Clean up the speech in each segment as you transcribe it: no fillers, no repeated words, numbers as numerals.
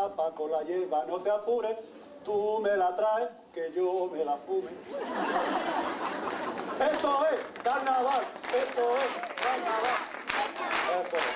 tapa con la hierba, no te apures, tú me la traes, que yo me la fume. Esto es carnaval, esto es carnaval. Eso es.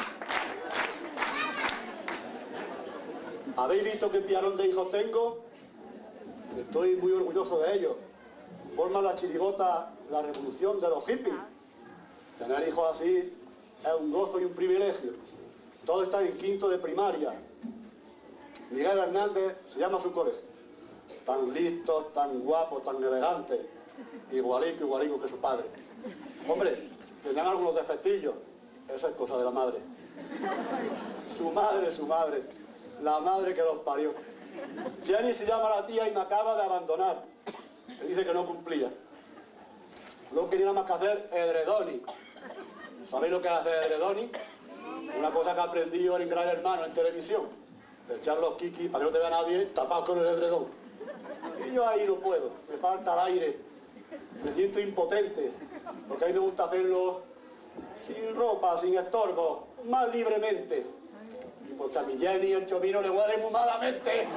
¿Habéis visto qué piarón de hijos tengo? Estoy muy orgulloso de ellos. Forman la chirigota, la revolución de los hippies. Tener hijos así es un gozo y un privilegio. Todos están en quinto de primaria. Miguel Hernández se llama su colegio. Tan listo, tan guapo, tan elegante. Igualico que su padre. Hombre, tendrán algunos defectillos. Eso es cosa de la madre. Su madre. La madre que los parió. Jenny se llama la tía y me acaba de abandonar. Me dice que no cumplía. No quería nada más que hacer edredoni. ¿Sabéis lo que es hacer edredoni? Una cosa que aprendí yo en Gran Hermano en televisión. Echar los kikis para que no te vea nadie tapado con el edredón. Y yo ahí no puedo. Me falta el aire. Me siento impotente. Porque a mí me gusta hacerlo sin ropa, sin estorbo, más libremente. Y porque a mi Jenny el chomino le huele muy malamente.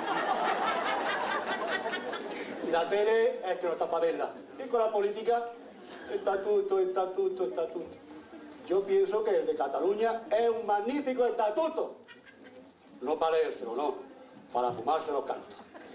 Y la tele es que no está para verla. Y con la política, estatuto. Yo pienso que el de Cataluña es un magnífico estatuto. No para leérselo, no. Para fumarse los cantos.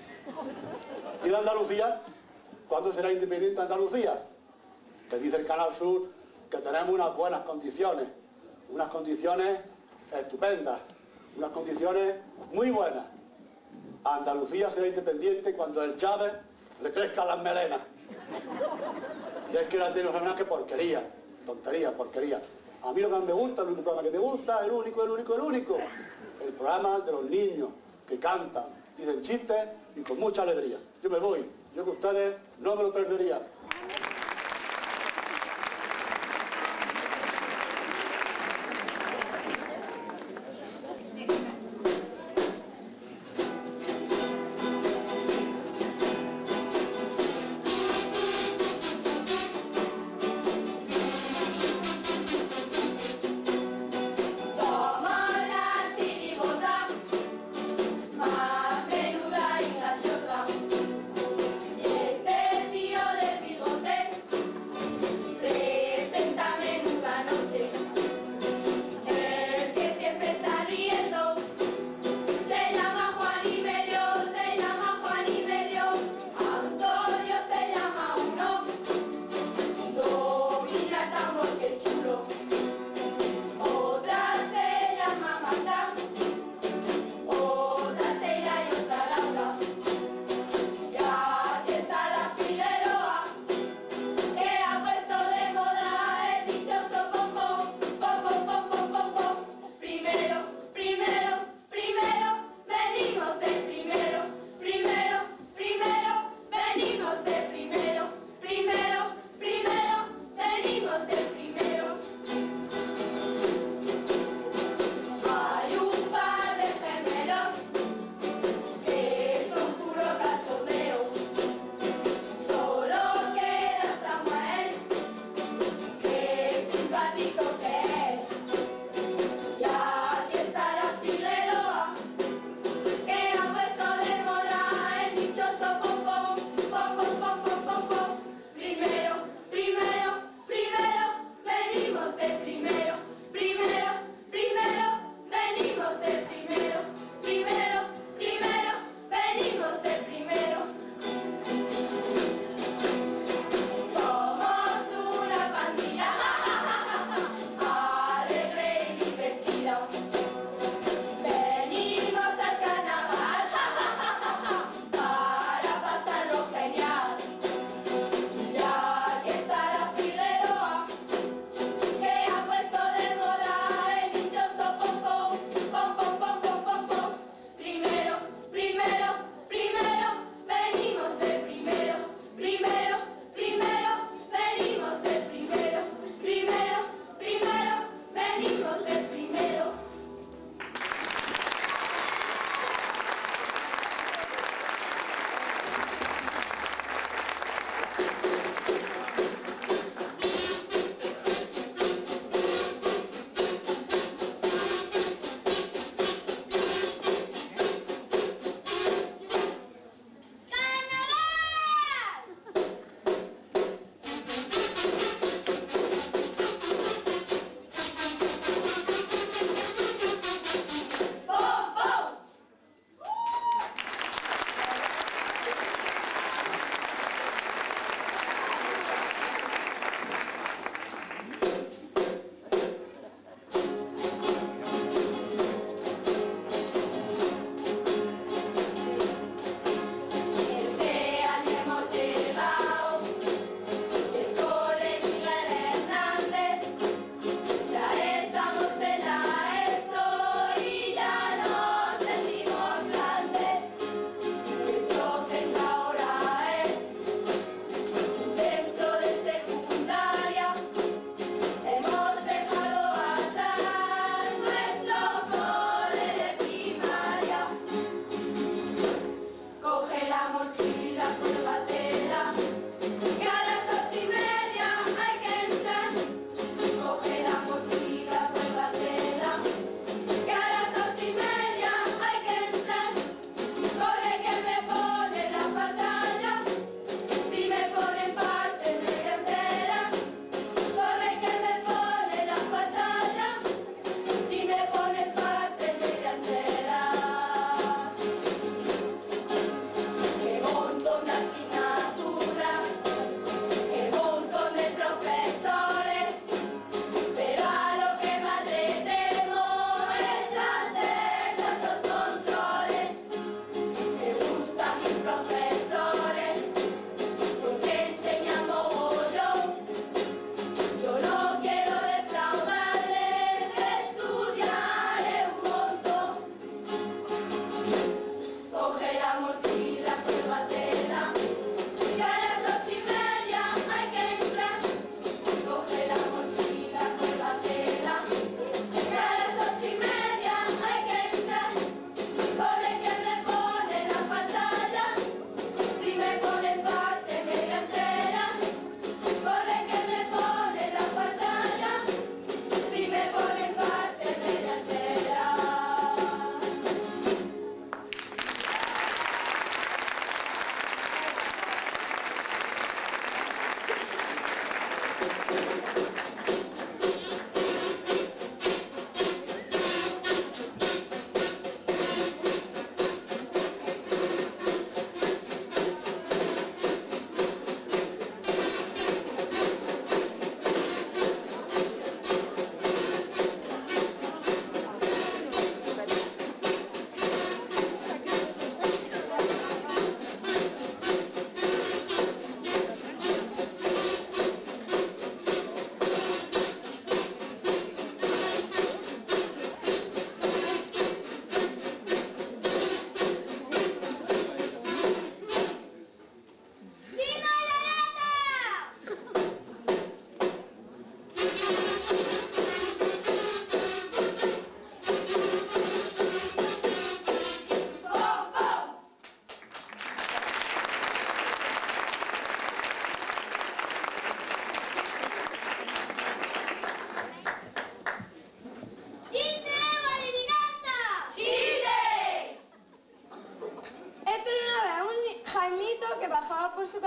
¿Y de Andalucía? ¿Cuándo será independiente Andalucía? Que dice el Canal Sur que tenemos unas buenas condiciones. Unas condiciones estupendas. Unas condiciones muy buenas. Andalucía será independiente cuando el Chávez le crezcan las melenas. Y es que la tele no es que porquería. Tontería, porquería. A mí lo que más me gusta, el único programa que me gusta, el único. El programa de los niños que cantan, dicen chistes y con mucha alegría. Yo me voy. Yo que ustedes no me lo perdería. Que ha puesto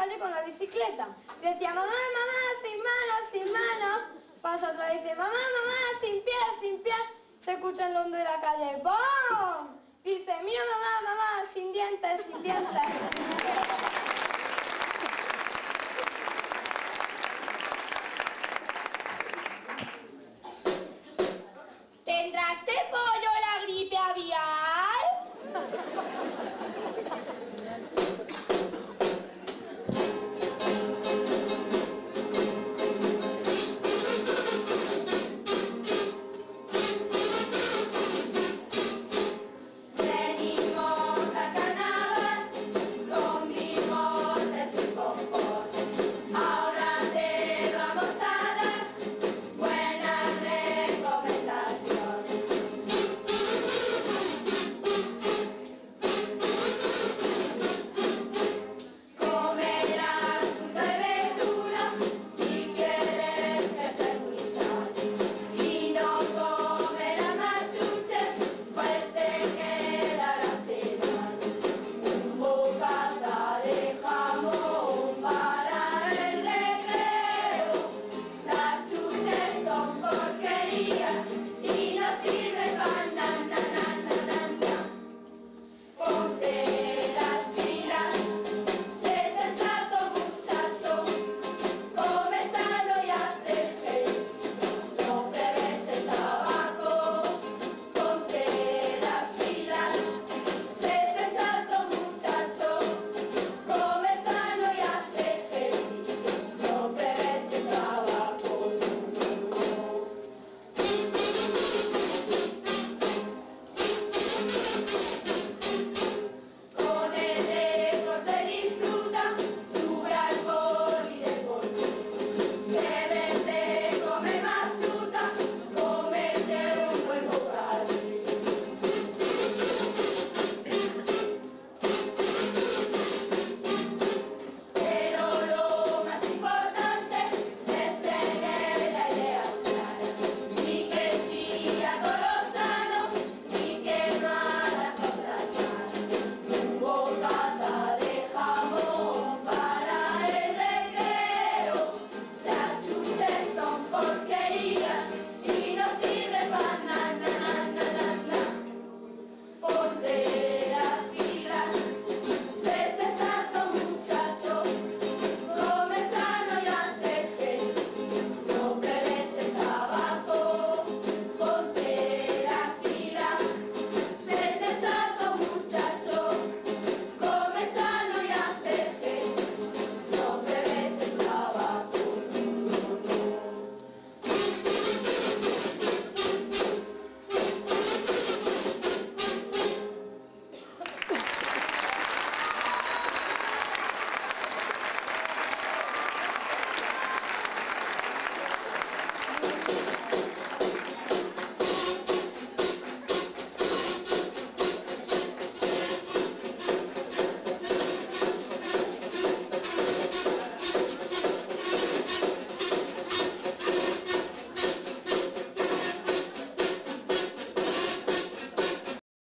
calle con la bicicleta. Decía, mamá, mamá, sin manos, sin manos. Pasa otra vez, dice, mamá, mamá, sin pies, sin pies. Se escucha en lo hondo de la calle, ¡bom! Dice, mira mamá, mamá, sin dientes, sin dientes.